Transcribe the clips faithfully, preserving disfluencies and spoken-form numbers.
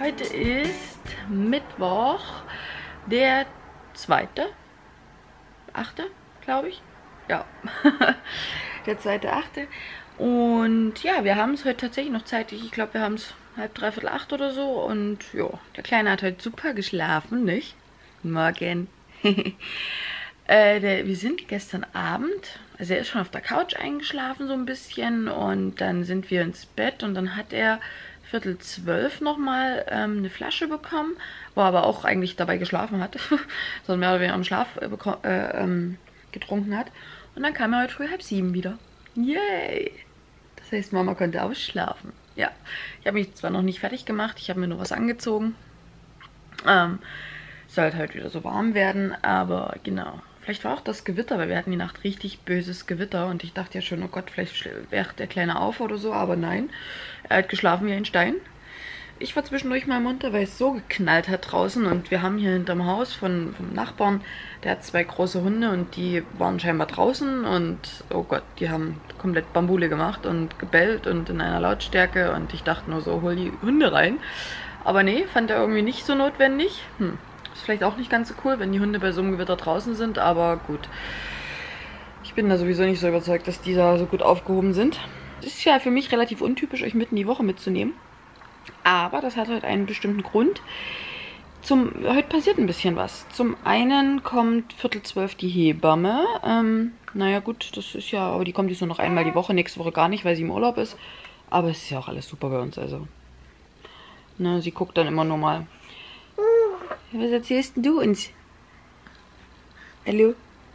Heute ist Mittwoch, der zweite, achte, glaube ich. Ja, der zweite, achte. Und ja, wir haben es heute tatsächlich noch zeitig. Ich glaube, wir haben es halb, dreiviertel acht oder so. Und ja, der Kleine hat heute super geschlafen, nicht? Morgen. äh, der, wir sind gestern Abend, also er ist schon auf der Couch eingeschlafen so ein bisschen. Und dann sind wir ins Bett und dann hat er Viertel zwölf nochmal ähm, eine Flasche bekommen, wo er aber auch eigentlich dabei geschlafen hat, sondern mehr oder weniger am Schlaf äh, äh, ähm, getrunken hat. Und dann kam er heute früh halb sieben wieder. Yay! Das heißt, Mama konnte ausschlafen. Ja, ich habe mich zwar noch nicht fertig gemacht, ich habe mir nur was angezogen. Ähm, soll halt heute wieder so warm werden, aber genau. Vielleicht war auch das Gewitter, weil wir hatten die Nacht richtig böses Gewitter und ich dachte ja schon, oh Gott, vielleicht wacht der Kleine auf oder so, aber nein. Er hat geschlafen wie ein Stein. Ich war zwischendurch mal munter, weil es so geknallt hat draußen und wir haben hier hinterm Haus von, vom Nachbarn, der hat zwei große Hunde und die waren scheinbar draußen und oh Gott, die haben komplett Bambule gemacht und gebellt und in einer Lautstärke und ich dachte nur so, hol die Hunde rein. Aber nee, fand er irgendwie nicht so notwendig. Hm. Ist vielleicht auch nicht ganz so cool, wenn die Hunde bei so einem Gewitter draußen sind, aber gut. Ich bin da sowieso nicht so überzeugt, dass die da so gut aufgehoben sind. Es ist ja für mich relativ untypisch, euch mitten in die Woche mitzunehmen. Aber das hat halt einen bestimmten Grund. Zum, heute passiert ein bisschen was. Zum einen kommt Viertel zwölf die Hebamme. Ähm, naja gut, das ist ja, aber die kommt jetzt nur noch einmal die Woche, nächste Woche gar nicht, weil sie im Urlaub ist. Aber es ist ja auch alles super bei uns, also. Ne, sie guckt dann immer nur mal. Was erzählst denn du uns? Hallo?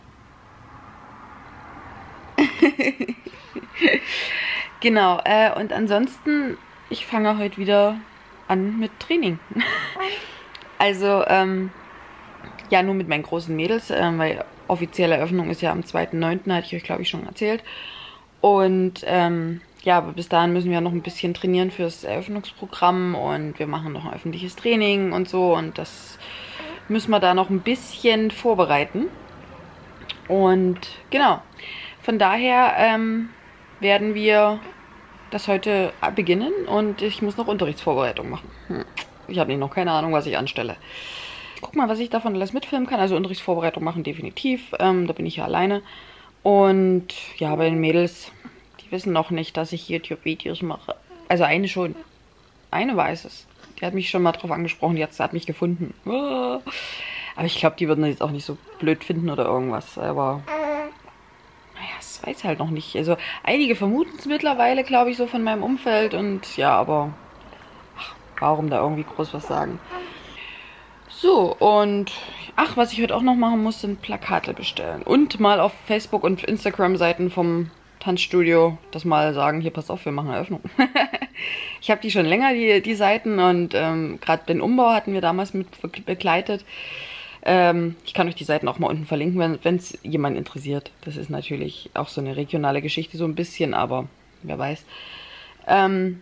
Genau, äh, und ansonsten, ich fange heute wieder an mit Training. Also, ähm, ja, nur mit meinen großen Mädels, äh, weil offizielle Eröffnung ist ja am zweiten neunten, hatte ich euch, glaube ich, schon erzählt. Und, ähm, ja, aber bis dahin müssen wir noch ein bisschen trainieren fürs Eröffnungsprogramm und wir machen noch ein öffentliches Training und so und das müssen wir da noch ein bisschen vorbereiten. Und genau, von daher ähm, werden wir das heute beginnen und ich muss noch Unterrichtsvorbereitung machen. Hm. Ich habe noch keine Ahnung, was ich anstelle. Ich guck mal, was ich davon alles mitfilmen kann. Also Unterrichtsvorbereitung machen definitiv. Ähm, da bin ich ja alleine. Und ja, bei den Mädels, die wissen noch nicht, dass ich YouTube-Videos mache. Also eine schon. Eine weiß es. Die hat mich schon mal drauf angesprochen. Die hat, hat mich gefunden. Aber ich glaube, die würden das jetzt auch nicht so blöd finden oder irgendwas. Aber naja, das weiß ich halt noch nicht. Also einige vermuten es mittlerweile, glaube ich, so von meinem Umfeld. Und ja, aber ach, warum da irgendwie groß was sagen? So, und ach, was ich heute auch noch machen muss, sind Plakate bestellen. Und mal auf Facebook- und Instagram-Seiten vom Tanzstudio das mal sagen, hier, pass auf, wir machen Eröffnung. Ich habe die schon länger, die, die Seiten, und ähm, gerade den Umbau hatten wir damals mit begleitet. Ähm, ich kann euch die Seiten auch mal unten verlinken, wenn es jemand interessiert. Das ist natürlich auch so eine regionale Geschichte, so ein bisschen, aber wer weiß. Ähm,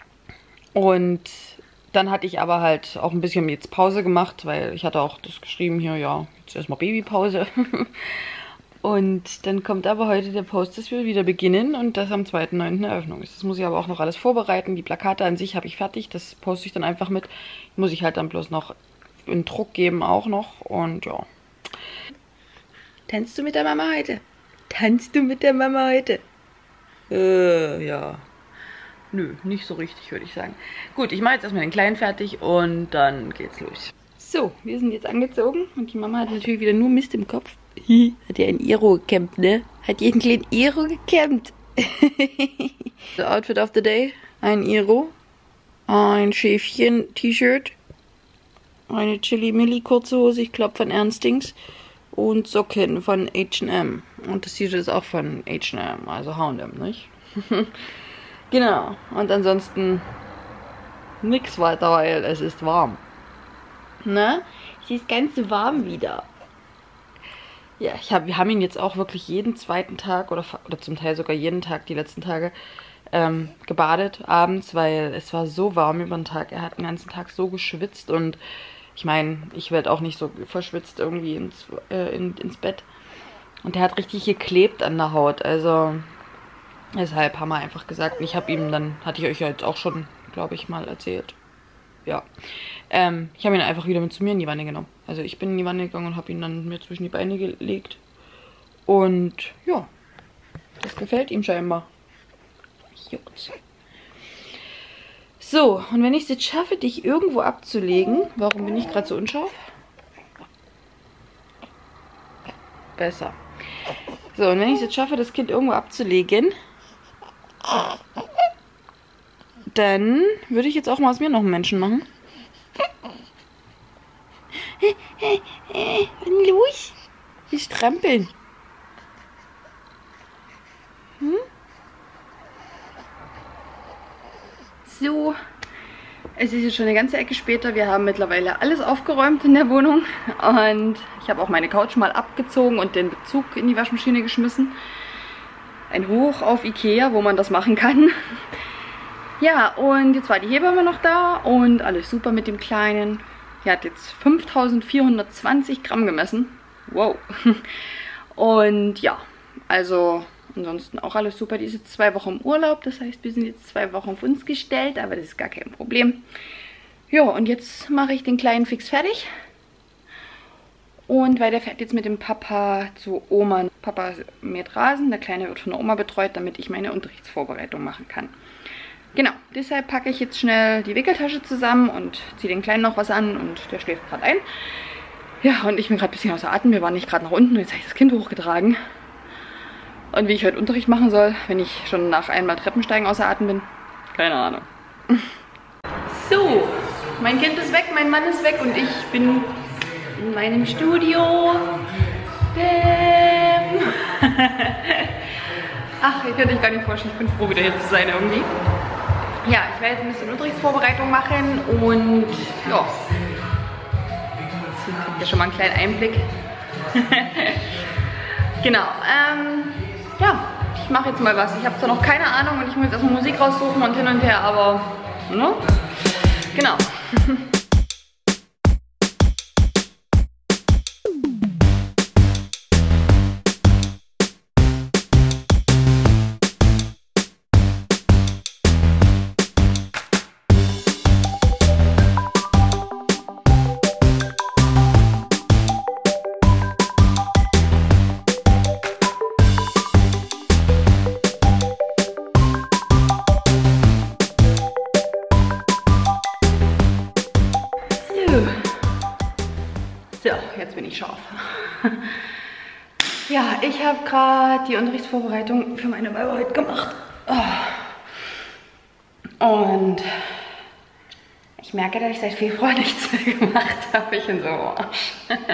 und dann hatte ich aber halt auch ein bisschen jetzt Pause gemacht, weil ich hatte auch das geschrieben hier, ja, jetzt erstmal Babypause. Und dann kommt aber heute der Post, dass wir wieder beginnen und das am zweiten neunten Eröffnung ist. Das muss ich aber auch noch alles vorbereiten. Die Plakate an sich habe ich fertig, das poste ich dann einfach mit. Muss ich halt dann bloß noch in Druck geben auch noch und ja. Tanzt du mit der Mama heute? Tanzt du mit der Mama heute? Äh, ja. Nö, nicht so richtig, würde ich sagen. Gut, ich mache jetzt erstmal den Kleinen fertig und dann geht's los. So, wir sind jetzt angezogen und die Mama hat natürlich wieder nur Mist im Kopf. Hat ja ein Iro gekämmt, ne? Hat jeden kleinen Iro gekämmt. The Outfit of the Day. Ein Iro. Ein Schäfchen-T-Shirt. Eine Chili-Milli kurze Hose, ich glaube von Ernstings. Und Socken von H und M. Und das T-Shirt ist auch von H und M, also H und M, nicht? Genau. Und ansonsten nichts weiter, weil es ist warm. Ne? Es ist ganz warm wieder. Ja, ich hab, wir haben ihn jetzt auch wirklich jeden zweiten Tag oder, oder zum Teil sogar jeden Tag die letzten Tage ähm, gebadet abends, weil es war so warm über den Tag. Er hat den ganzen Tag so geschwitzt und ich meine, ich werde auch nicht so verschwitzt irgendwie ins, äh, in, ins Bett. Und der hat richtig geklebt an der Haut, also deshalb haben wir einfach gesagt, ich habe ihm dann, hatte ich euch ja jetzt auch schon, glaube ich, mal erzählt. ja. Ähm, ich habe ihn einfach wieder mit zu mir in die Wanne genommen. Also ich bin in die Wanne gegangen und habe ihn dann mir zwischen die Beine gelegt. Und ja, das gefällt ihm scheinbar. Juckt. So, und wenn ich es jetzt schaffe, dich irgendwo abzulegen, warum bin ich gerade so unscharf? Besser. So, und wenn ich es jetzt schaffe, das Kind irgendwo abzulegen, dann würde ich jetzt auch mal aus mir noch einen Menschen machen. Was ist los? Wir strampeln. Hm? So, es ist jetzt schon eine ganze Ecke später. Wir haben mittlerweile alles aufgeräumt in der Wohnung. Und ich habe auch meine Couch mal abgezogen und den Bezug in die Waschmaschine geschmissen. Ein Hoch auf Ikea, wo man das machen kann. Ja, und jetzt war die Hebamme noch da und alles super mit dem Kleinen. Die hat jetzt fünftausendvierhundertzwanzig Gramm gemessen. Wow. Und ja, also ansonsten auch alles super. Die ist jetzt zwei Wochen im Urlaub. Das heißt, wir sind jetzt zwei Wochen auf uns gestellt. Aber das ist gar kein Problem. Ja, und jetzt mache ich den Kleinen fix fertig. Und weil der fährt jetzt mit dem Papa zu Oma. Papa mäht Rasen. Der Kleine wird von der Oma betreut, damit ich meine Unterrichtsvorbereitung machen kann. Genau, deshalb packe ich jetzt schnell die Wickeltasche zusammen und ziehe den Kleinen noch was an und der schläft gerade ein. Ja, und ich bin gerade ein bisschen außer Atem. Wir waren nicht gerade nach unten und jetzt habe ich das Kind hochgetragen. Und wie ich heute Unterricht machen soll, wenn ich schon nach einmal Treppensteigen außer Atem bin, keine Ahnung. So, mein Kind ist weg, mein Mann ist weg und ich bin in meinem Studio. Ähm. Ach, ihr könnt euch gar nicht vorstellen, ich bin froh, wieder hier zu sein irgendwie. Ja, ich werde jetzt ein bisschen Unterrichtsvorbereitung machen und ja, jetzt habt ihr schon mal einen kleinen Einblick. Genau, ähm, ja, ich mache jetzt mal was. Ich habe zwar noch keine Ahnung und ich muss jetzt erstmal Musik raussuchen und hin und her, aber, ne? Genau. So, jetzt bin ich scharf. Ja, ich habe gerade die Unterrichtsvorbereitung für meine Weile heute gemacht. Und ich merke, dass ich seit Februar nichts mehr gemacht habe. Ich bin so am Arsch.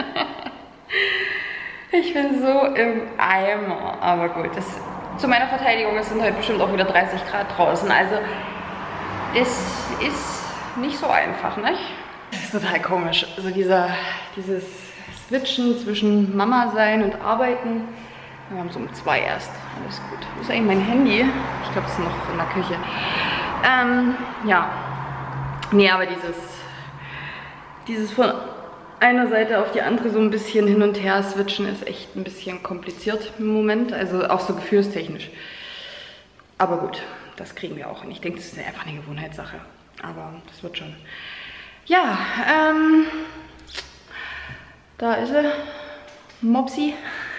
Ich bin so im Eimer. Aber gut, das, zu meiner Verteidigung, es sind heute bestimmt auch wieder dreißig Grad draußen. Also, es ist nicht so einfach, nicht? Das ist total komisch. Also dieser, dieses Switchen zwischen Mama sein und arbeiten. Wir haben so um zwei erst. Alles gut. Wo ist eigentlich mein Handy? Ich glaube, es ist noch in der Küche. Ähm, ja. Nee, aber dieses, dieses von einer Seite auf die andere so ein bisschen hin und her switchen ist echt ein bisschen kompliziert im Moment. Also auch so gefühlstechnisch. Aber gut, das kriegen wir auch hin. Ich denke, das ist einfach eine Gewohnheitssache. Aber das wird schon. Ja, ähm, da ist sie, Mopsi.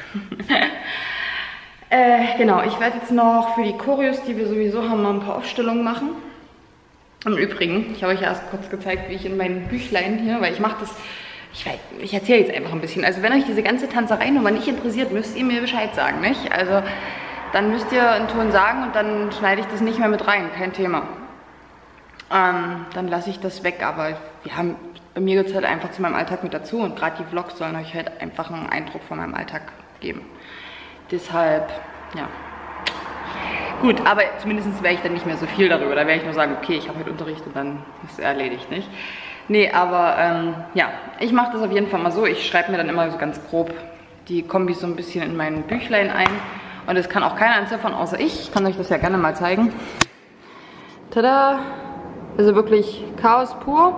äh, genau, ich werde jetzt noch für die Choreos, die wir sowieso haben, mal ein paar Aufstellungen machen. Im Übrigen, ich habe euch ja erst kurz gezeigt, wie ich in meinem Büchlein hier, weil ich mache das, ich, ich erzähle jetzt einfach ein bisschen. Also wenn euch diese ganze Tanzerei-Nummer nicht interessiert, müsst ihr mir Bescheid sagen, nicht? Also dann müsst ihr einen Ton sagen und dann schneide ich das nicht mehr mit rein, kein Thema. Ähm, dann lasse ich das weg, aber wir haben, bei mir gehört es halt einfach zu meinem Alltag mit dazu und gerade die Vlogs sollen euch halt einfach einen Eindruck von meinem Alltag geben. Deshalb, ja. Gut, aber zumindest werde ich dann nicht mehr so viel darüber, da werde ich nur sagen, okay, ich habe heute Unterricht und dann ist es erledigt, nicht? Nee, aber ähm, ja, ich mache das auf jeden Fall mal so, ich schreibe mir dann immer so ganz grob die Kombis so ein bisschen in mein Büchlein ein und das kann auch keiner entziffern, außer ich. Ich kann euch das ja gerne mal zeigen. Tada! Also wirklich Chaos pur.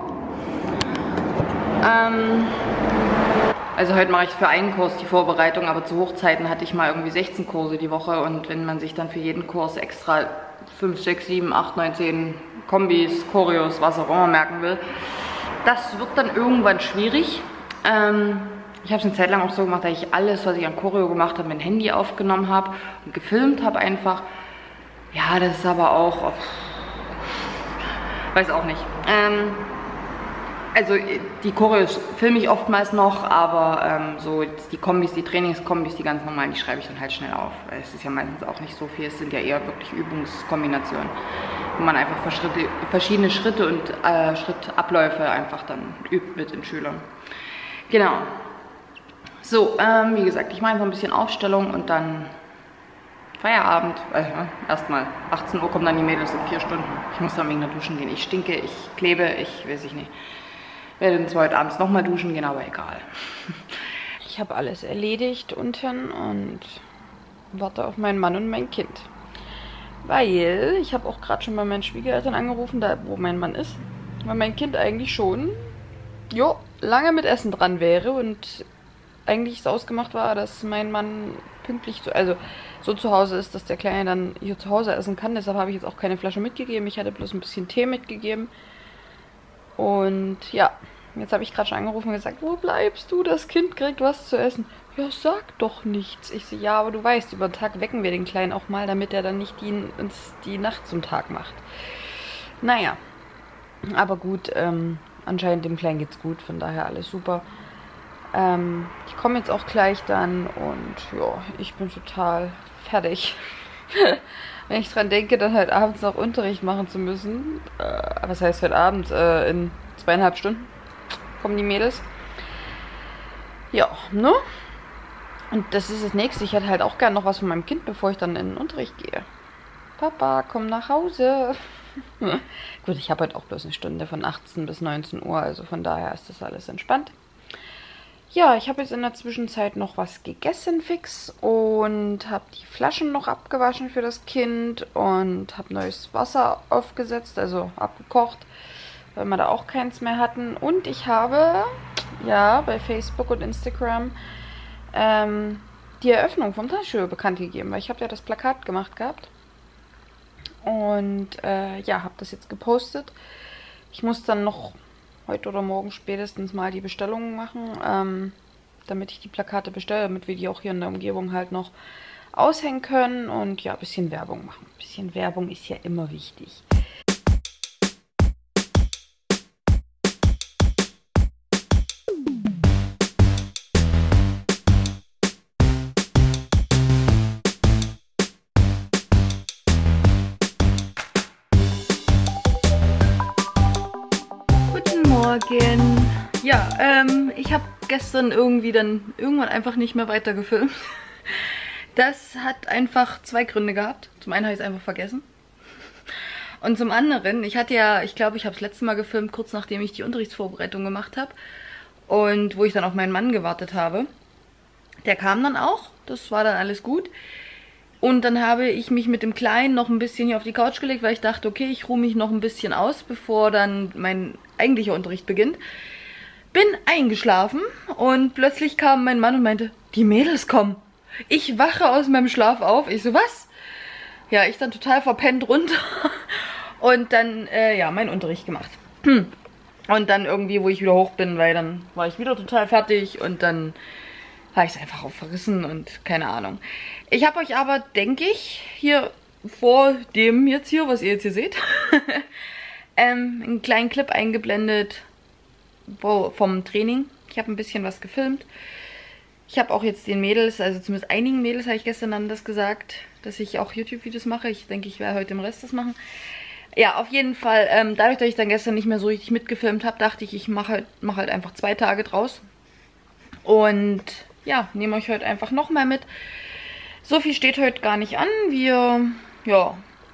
Ähm, also heute mache ich für einen Kurs die Vorbereitung, aber zu Hochzeiten hatte ich mal irgendwie sechzehn Kurse die Woche und wenn man sich dann für jeden Kurs extra fünf, sechs, sieben, acht, neun, zehn Kombis, Choreos, was auch immer merken will. Das wird dann irgendwann schwierig. Ähm, ich habe es eine Zeit lang auch so gemacht, dass ich alles, was ich an Choreo gemacht habe, mit dem Handy aufgenommen habe und gefilmt habe einfach. Ja, das ist aber auch... Oh, weiß auch nicht. Ähm, also die Choreos filme ich oftmals noch, aber ähm, so die Kombis, die Trainingskombis, die ganz normalen, die schreibe ich dann halt schnell auf. Es ist ja meistens auch nicht so viel, es sind ja eher wirklich Übungskombinationen, wo man einfach verschiedene Schritte und äh, Schrittabläufe einfach dann übt mit den Schülern. Genau. So, ähm, wie gesagt, ich mache einfach ein bisschen Aufstellung und dann Feierabend. Äh, erstmal achtzehn Uhr kommen dann die Mädels in vier Stunden. Ich muss dann wegen der Duschen gehen. Ich stinke, ich klebe, ich weiß ich nicht. Werde dann zwar heute abends nochmal duschen gehen, aber egal. Ich habe alles erledigt unten und warte auf meinen Mann und mein Kind. Weil ich habe auch gerade schon bei meinen Schwiegereltern angerufen, da wo mein Mann ist. Weil mein Kind eigentlich schon jo, lange mit Essen dran wäre und eigentlich so ausgemacht war, dass mein Mann pünktlich, zu, also so zu Hause ist, dass der Kleine dann hier zu Hause essen kann. Deshalb habe ich jetzt auch keine Flasche mitgegeben. Ich hatte bloß ein bisschen Tee mitgegeben. Und ja, jetzt habe ich gerade schon angerufen und gesagt, wo bleibst du? Das Kind kriegt was zu essen. Ja, sag doch nichts. Ich so, ja, aber du weißt, über den Tag wecken wir den Kleinen auch mal, damit er dann nicht die, uns die Nacht zum Tag macht. Naja, aber gut, ähm, anscheinend dem Kleinen geht's gut, von daher alles super. Ähm, ich komme jetzt auch gleich dann und ja, ich bin total fertig. Wenn ich dran denke, dann halt abends noch Unterricht machen zu müssen. Äh, was heißt heute Abend? Äh, in zweieinhalb Stunden kommen die Mädels. Ja, ne? Und das ist das Nächste. Ich hätte halt auch gern noch was von meinem Kind, bevor ich dann in den Unterricht gehe. Papa, komm nach Hause. Gut, ich habe heute auch bloß eine Stunde von achtzehn bis neunzehn Uhr, also von daher ist das alles entspannt. Ja, ich habe jetzt in der Zwischenzeit noch was gegessen fix und habe die Flaschen noch abgewaschen für das Kind und habe neues Wasser aufgesetzt, also abgekocht, weil wir da auch keins mehr hatten. Und ich habe, ja, bei Facebook und Instagram ähm, die Eröffnung vom Tanzstudio bekannt gegeben, weil ich habe ja das Plakat gemacht gehabt. Und äh, ja, habe das jetzt gepostet. Ich muss dann noch heute oder morgen spätestens mal die Bestellungen machen, ähm, damit ich die Plakate bestelle, damit wir die auch hier in der Umgebung halt noch aushängen können und ja, ein bisschen Werbung machen. Ein bisschen Werbung ist ja immer wichtig. Morgen. Ja, ähm, ich habe gestern irgendwie dann irgendwann einfach nicht mehr weiter gefilmt. Das hat einfach zwei Gründe gehabt. Zum einen habe ich es einfach vergessen. Und zum anderen, ich hatte ja, ich glaube, ich habe das letzte Mal gefilmt, kurz nachdem ich die Unterrichtsvorbereitung gemacht habe. Und wo ich dann auf meinen Mann gewartet habe. Der kam dann auch, das war dann alles gut. Und dann habe ich mich mit dem Kleinen noch ein bisschen hier auf die Couch gelegt, weil ich dachte, okay, ich ruhe mich noch ein bisschen aus, bevor dann mein eigentlicher Unterricht beginnt. Bin eingeschlafen und plötzlich kam mein Mann und meinte, die Mädels kommen. Ich wache aus meinem Schlaf auf. Ich so, was? Ja, ich dann total verpennt runter und dann, äh, ja, meinen Unterricht gemacht. Und dann irgendwie, wo ich wieder hoch bin, weil dann war ich wieder total fertig und dann habe ich es einfach auch verrissen und keine Ahnung. Ich habe euch aber, denke ich, hier vor dem jetzt hier, was ihr jetzt hier seht, ähm, einen kleinen Clip eingeblendet wo, vom Training. Ich habe ein bisschen was gefilmt. Ich habe auch jetzt den Mädels, also zumindest einigen Mädels habe ich gestern dann das gesagt, dass ich auch YouTube-Videos mache. Ich denke, ich werde heute den Rest das machen. Ja, auf jeden Fall, ähm, dadurch, dass ich dann gestern nicht mehr so richtig mitgefilmt habe, dachte ich, ich mache halt, mach halt einfach zwei Tage draus. Und ja, nehme euch heute einfach nochmal mit. So viel steht heute gar nicht an. Wir, ja,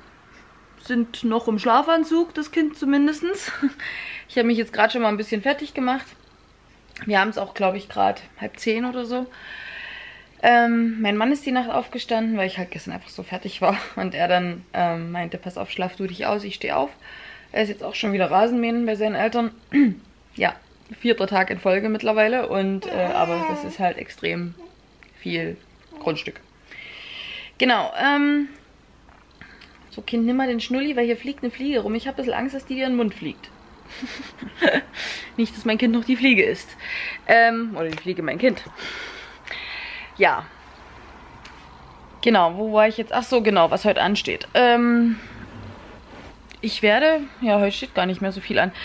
sind noch im Schlafanzug, das Kind zumindest. Ich habe mich jetzt gerade schon mal ein bisschen fertig gemacht. Wir haben es auch, glaube ich, gerade halb zehn oder so. Ähm, mein Mann ist die Nacht aufgestanden, weil ich halt gestern einfach so fertig war. Und er dann ähm, meinte, pass auf, schlaf du dich aus, ich stehe auf. Er ist jetzt auch schon wieder Rasenmähen bei seinen Eltern. Ja, vierter Tag in Folge mittlerweile. Und, äh, aber das ist halt extrem viel Grundstück. Genau, ähm, So, Kind, nimm mal den Schnulli, weil hier fliegt eine Fliege rum. Ich habe ein bisschen Angst, dass die dir in den Mund fliegt. Nicht, dass mein Kind noch die Fliege ist. Ähm, oder die Fliege mein Kind. Ja. Genau, wo war ich jetzt? Ach so, genau, was heute ansteht. Ähm, ich werde, ja, heute steht gar nicht mehr so viel an.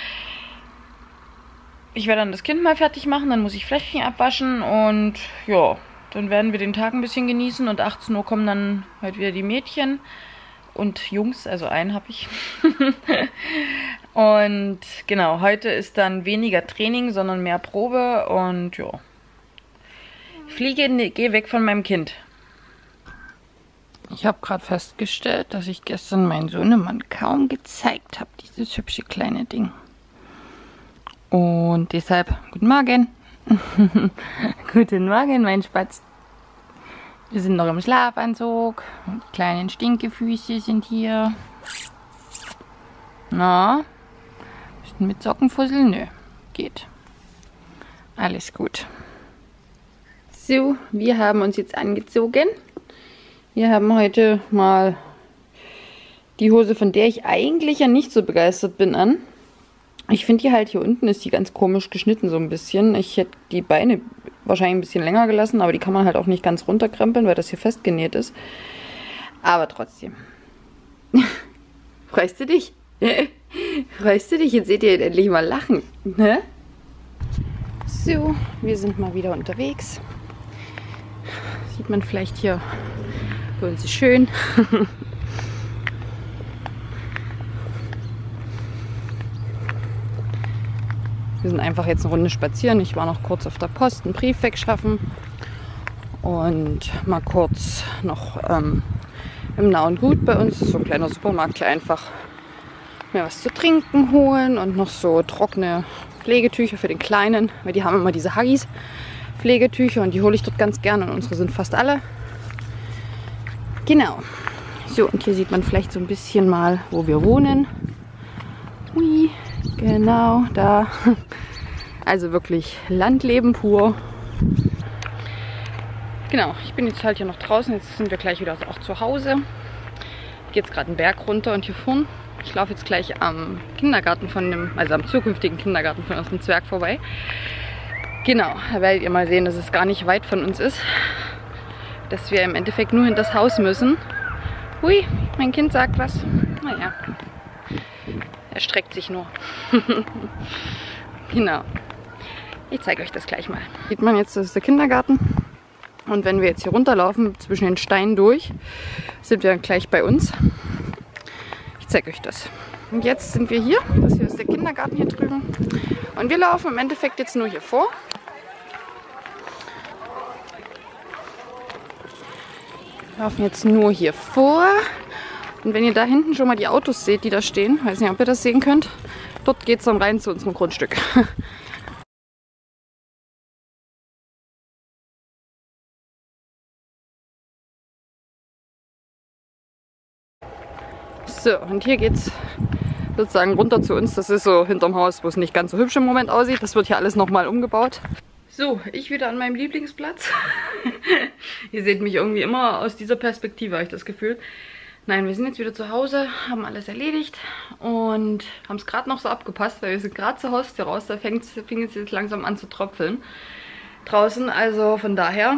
Ich werde dann das Kind mal fertig machen, dann muss ich Fläschchen abwaschen und ja, dann werden wir den Tag ein bisschen genießen und achtzehn Uhr kommen dann halt wieder die Mädchen und Jungs, also einen habe ich. Und genau, heute ist dann weniger Training, sondern mehr Probe und ja. Fliege, ne, geh weg von meinem Kind. Ich habe gerade festgestellt, dass ich gestern meinen Sohnemann kaum gezeigt habe, dieses hübsche kleine Ding. Und deshalb, guten Morgen. Guten Morgen, mein Spatz. Wir sind noch im Schlafanzug. Die kleinen Stinkefüße sind hier. Na, mit Sockenfussel? Nö, geht. Alles gut. So, wir haben uns jetzt angezogen. Wir haben heute mal die Hose, von der ich eigentlich ja nicht so begeistert bin, an. Ich finde die halt hier unten ist die ganz komisch geschnitten so ein bisschen. Ich hätte die Beine wahrscheinlich ein bisschen länger gelassen, aber die kann man halt auch nicht ganz runterkrempeln, weil das hier festgenäht ist. Aber trotzdem. Freust du dich? Freust du dich? Jetzt seht ihr endlich mal lachen. Ne? So, wir sind mal wieder unterwegs. Sieht man vielleicht hier, bei uns ist schön. Wir sind einfach jetzt eine Runde spazieren. Ich war noch kurz auf der Post, einen Brief wegschaffen. Und mal kurz noch ähm, im Nah und Gut bei uns. Das ist so ein kleiner Supermarkt, hier einfach mir was zu trinken holen. Und noch so trockene Pflegetücher für den Kleinen. Weil die haben immer diese Huggies Pflegetücher und die hole ich dort ganz gerne. Und unsere sind fast alle. Genau. So, und hier sieht man vielleicht so ein bisschen mal, wo wir wohnen. Hui. Genau, da. Also wirklich Landleben pur. Genau, ich bin jetzt halt hier noch draußen. Jetzt sind wir gleich wieder auch zu Hause. Ich gehe jetzt gerade einen Berg runter und hier vorne. Ich laufe jetzt gleich am Kindergarten von dem, also am zukünftigen Kindergarten von unserem Zwerg vorbei. Genau, da werdet ihr mal sehen, dass es gar nicht weit von uns ist. Dass wir im Endeffekt nur in das Haus müssen. Hui, mein Kind sagt was. Naja. Er streckt sich nur. Genau. Ich zeige euch das gleich mal. Sieht man jetzt, das ist der Kindergarten. Und wenn wir jetzt hier runterlaufen, zwischen den Steinen durch, sind wir gleich bei uns. Ich zeige euch das. Und jetzt sind wir hier. Das hier ist der Kindergarten hier drüben. Und wir laufen im Endeffekt jetzt nur hier vor. Wir laufen jetzt nur hier vor. Und wenn ihr da hinten schon mal die Autos seht, die da stehen, weiß nicht, ob ihr das sehen könnt, dort geht es dann rein zu unserem Grundstück. So, und hier geht es sozusagen runter zu uns. Das ist so hinterm Haus, wo es nicht ganz so hübsch im Moment aussieht. Das wird hier alles nochmal umgebaut. So, ich wieder an meinem Lieblingsplatz. Ihr seht mich irgendwie immer aus dieser Perspektive, habe ich das Gefühl. Nein, wir sind jetzt wieder zu Hause, haben alles erledigt und haben es gerade noch so abgepasst, weil wir sind gerade zur Haustür raus, da fing es jetzt langsam an zu tröpfeln draußen, also von daher,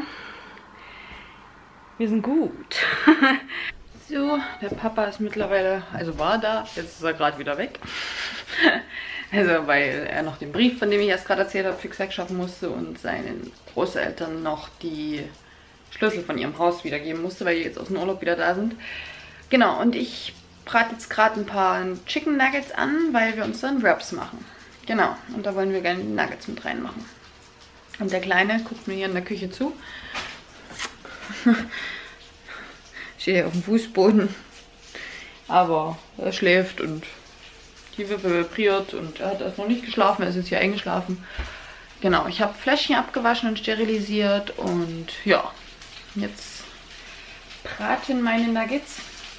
wir sind gut. So, der Papa ist mittlerweile, also war da, jetzt ist er gerade wieder weg. Also weil er noch den Brief, von dem ich erst gerade erzählt habe, fix wegschaffen musste und seinen Großeltern noch die Schlüssel von ihrem Haus wiedergeben musste, weil die jetzt aus dem Urlaub wieder da sind. Genau, und ich brate jetzt gerade ein paar Chicken Nuggets an, weil wir uns dann Wraps machen. Genau, und da wollen wir gerne die Nuggets mit reinmachen. Und der Kleine guckt mir hier in der Küche zu. Steht hier auf dem Fußboden. Aber er schläft und die Wippe vibriert und er hat erst noch nicht geschlafen, er ist jetzt hier eingeschlafen. Genau, ich habe Fläschchen abgewaschen und sterilisiert und ja, jetzt braten meine Nuggets.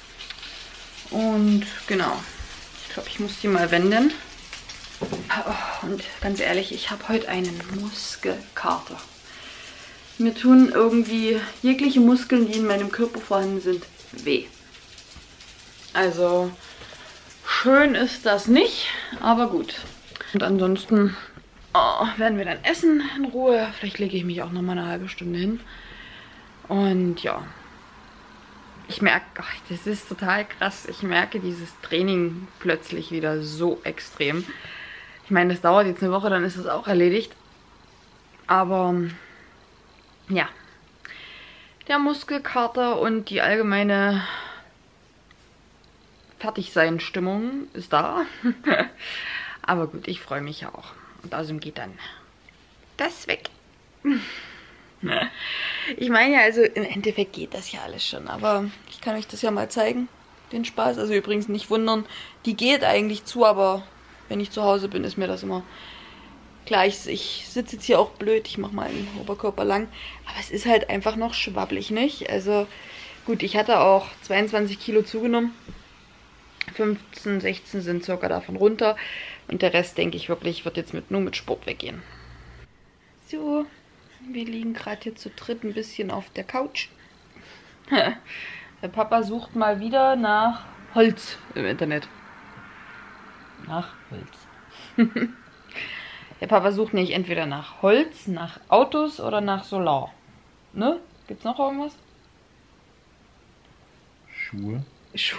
Und genau, ich glaube, ich muss die mal wenden. Oh, und ganz ehrlich, ich habe heute einen Muskelkater. Mir tun irgendwie jegliche Muskeln, die in meinem Körper vorhanden sind, weh. Also schön ist das nicht, aber gut. Und ansonsten oh, werden wir dann essen in Ruhe. Vielleicht lege ich mich auch noch mal eine halbe Stunde hin. Und ja, ich merke, ach, das ist total krass. Ich merke dieses Training plötzlich wieder so extrem. Ich meine, das dauert jetzt eine Woche, dann ist das auch erledigt. Aber ja, der Muskelkater und die allgemeine Fertigsein-Stimmung ist da. Aber gut, ich freue mich ja auch. Und außerdem geht dann das weg. Ich meine ja, also im Endeffekt geht das ja alles schon. Aber ich kann euch das ja mal zeigen, den Spaß. Also übrigens nicht wundern, die geht eigentlich zu, aber wenn ich zu Hause bin, ist mir das immer gleich. Ich sitze jetzt hier auch blöd, ich mache meinen Oberkörper lang. Aber es ist halt einfach noch schwabbelig, nicht? Also gut, ich hatte auch zweiundzwanzig Kilo zugenommen. fünfzehn, sechzehn sind circa davon runter. Und der Rest, denke ich wirklich, wird jetzt mit, nur mit Sport weggehen. So, wir liegen gerade hier zu dritt ein bisschen auf der Couch. Der Papa sucht mal wieder nach Holz im Internet. Nach Holz. Der Papa sucht nicht entweder nach Holz, nach Autos oder nach Solar. Ne? Gibt's noch irgendwas? Schuhe. Schuhe.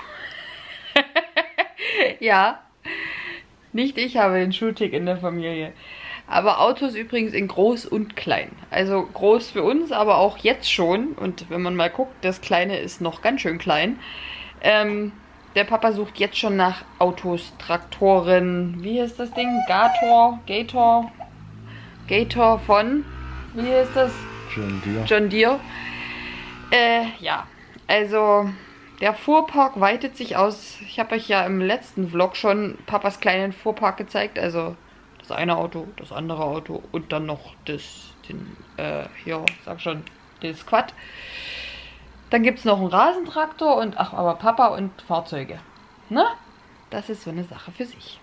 Ja. Nicht ich habe den Schuhtick in der Familie. Aber Autos übrigens in groß und klein. Also groß für uns, aber auch jetzt schon. Und wenn man mal guckt, das Kleine ist noch ganz schön klein. Ähm, der Papa sucht jetzt schon nach Autos, Traktoren. Wie ist das Ding? Gator, Gator, Gator von, wie ist das? John Deere. John Deere. Äh, ja, also der Fuhrpark weitet sich aus. Ich habe euch ja im letzten Vlog schon Papas kleinen Fuhrpark gezeigt. Also das eine Auto, das andere Auto und dann noch das, den, äh, hier, sag schon, das Quad. Dann gibt es noch einen Rasentraktor und, ach, aber Papa und Fahrzeuge. Ne? Das ist so eine Sache für sich.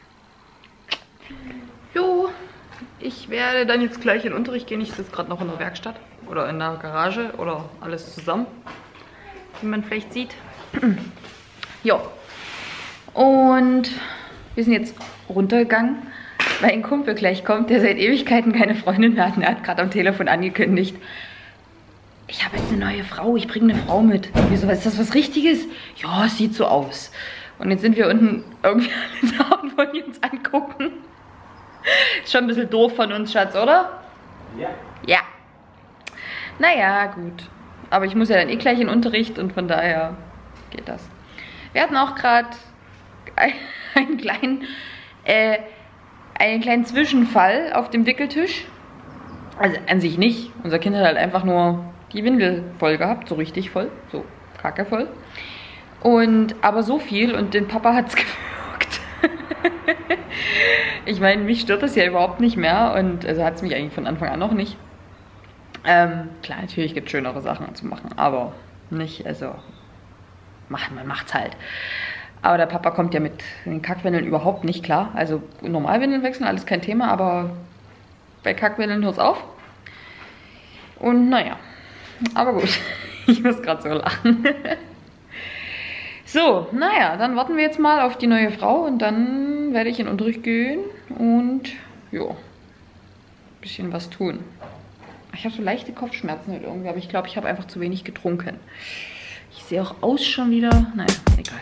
Jo, ich werde dann jetzt gleich in den Unterricht gehen. Ich sitze gerade noch in der Werkstatt oder in der Garage oder alles zusammen, wie man vielleicht sieht. Ja. Und wir sind jetzt runtergegangen, weil ein Kumpel gleich kommt, der seit Ewigkeiten keine Freundin mehr hat. Und er hat gerade am Telefon angekündigt, ich habe jetzt eine neue Frau, ich bringe eine Frau mit. Und wieso, ist das was Richtiges? Ja, es sieht so aus. Und jetzt sind wir unten irgendwie alle da und wollen uns angucken. Ist schon ein bisschen doof von uns, Schatz, oder? Ja. Ja. Naja, gut. Aber ich muss ja dann eh gleich in den Unterricht und von daher geht das. Wir hatten auch gerade einen kleinen, äh, einen kleinen Zwischenfall auf dem Wickeltisch. Also an sich nicht. Unser Kind hat halt einfach nur die Windel voll gehabt, so richtig voll, so kacke voll. Und aber so viel und den Papa hat's gewürgt. Ich meine, mich stört das ja überhaupt nicht mehr und also hat es mich eigentlich von Anfang an noch nicht. Ähm, klar, natürlich gibt es schönere Sachen zu machen, aber nicht, also machen, man macht's halt. Aber der Papa kommt ja mit den Kackwindeln überhaupt nicht klar. Also Normalwindeln wechseln, alles kein Thema, aber bei Kackwindeln hört es auf. Und naja, aber gut, ich muss gerade so lachen. So, naja, dann warten wir jetzt mal auf die neue Frau und dann werde ich in den Unterricht gehen und ja, ein bisschen was tun. Ich habe so leichte Kopfschmerzen halt irgendwie, aber ich glaube, ich habe einfach zu wenig getrunken. Ich sehe auch aus schon wieder, naja, egal.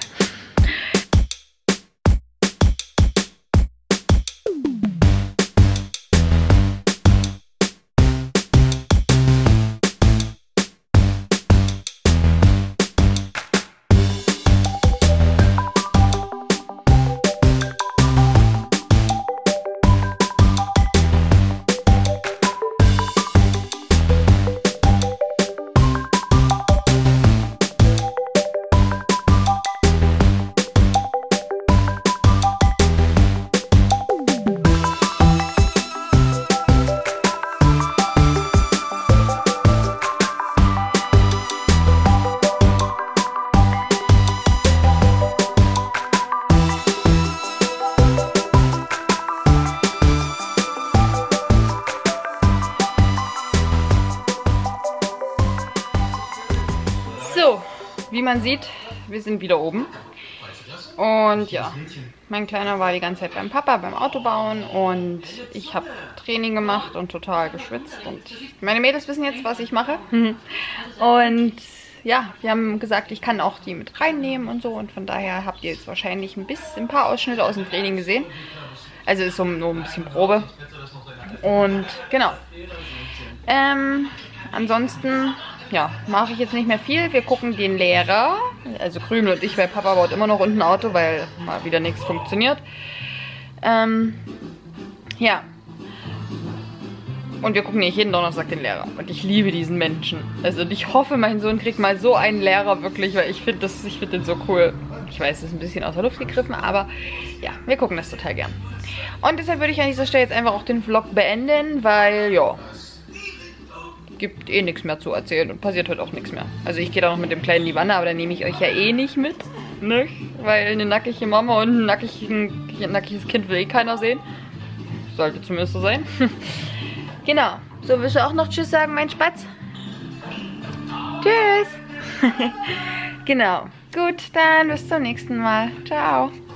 Wie man sieht, wir sind wieder oben. Und ja, mein Kleiner war die ganze Zeit beim Papa, beim Autobauen und ich habe Training gemacht und total geschwitzt. Und meine Mädels wissen jetzt, was ich mache. Und ja, wir haben gesagt, ich kann auch die mit reinnehmen und so. Und von daher habt ihr jetzt wahrscheinlich ein bisschen, ein paar Ausschnitte aus dem Training gesehen. Also ist so nur ein bisschen Probe. Und genau. Ähm, ansonsten... Ja, mache ich jetzt nicht mehr viel. Wir gucken den Lehrer, also Krümel und ich, weil Papa baut immer noch unten ein Auto, weil mal wieder nichts funktioniert. Ähm, ja. Und wir gucken nicht jeden Donnerstag den Lehrer. Und ich liebe diesen Menschen. Also ich hoffe, mein Sohn kriegt mal so einen Lehrer wirklich, weil ich finde das, ich finde den so cool. Ich weiß, das ist ein bisschen aus der Luft gegriffen, aber ja, wir gucken das total gern. Und deshalb würde ich an dieser Stelle jetzt einfach auch den Vlog beenden, weil, ja... gibt eh nichts mehr zu erzählen und passiert heute auch nichts mehr. Also ich gehe da noch mit dem Kleinen in die Wanne, aber da nehme ich euch ja eh nicht mit, ne? Weil eine nackige Mama und ein, nackigen, ein nackiges Kind will eh keiner sehen. Sollte zumindest so sein. Genau. So, willst du auch noch Tschüss sagen, mein Spatz? Tschüss! Genau. Gut, dann bis zum nächsten Mal. Ciao!